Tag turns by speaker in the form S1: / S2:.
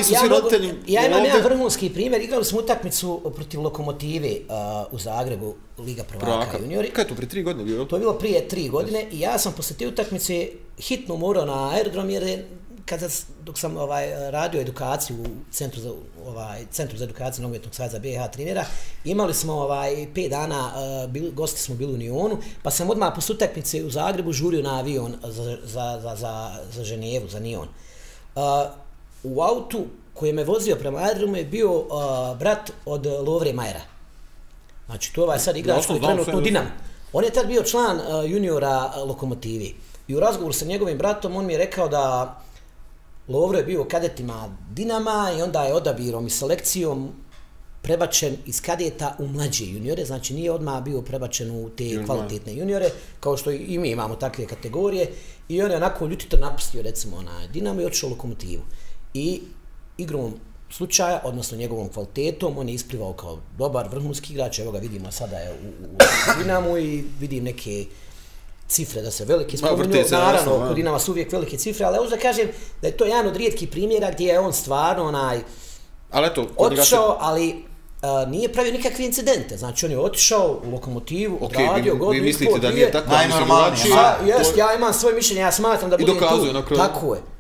S1: Ja imam jedan vrhunski primjer, igrali smo utakmicu protiv Lokomotive u Zagrebu, Liga prvaka juniori.
S2: Kaj je to, prije 3 godine bilo?
S1: To je bilo prije 3 godine i ja sam posle te utakmice hitno morao na aerodrom jer dok sam radio edukaciju u Centru za edukaciju Nogometnog saveza BiH trenera, imali smo 5 dana, gosti smo bili u Nionu, pa sam odmah posle utakmice u Zagrebu žurio na avion za Ženevu, za Nion. U autu koji me vozio prema aerodromu je bio brat od Lovre Majera. Znači, to sad igrač koji je trenutno u Dinamu. On je tad bio član juniora Lokomotive. I u razgovoru sa njegovim bratom on mi je rekao da Lovro je bio u kadetima Dinama i onda je odabirom i selekcijom prebačen iz kadeta u mlađe juniore, znači nije odmah bio prebačen u te kvalitetne juniore, kao što i mi imamo takve kategorije, i on je onako ljutito napustio recimo Dinamo i otišao u Lokomotivu. I igrom slučaja, odnosno njegovom kvalitetom, on je isplivao kao dobar vrhunski igrač, evo ga vidimo sada je u Dinamu i vidim neke cifre da se velike spominju, naravno kod Dinama su uvijek velike cifre, ali da kažem da je to jedan od rijetkih primjera gdje je on stvarno otišao, ali nije pravio nikakve incidente, znači on je otišao u Lokomotivu, odradio godinu i pol,
S2: da nije tako
S1: ja imam svoje mišljenje, ja smatram da bude tu, tako je,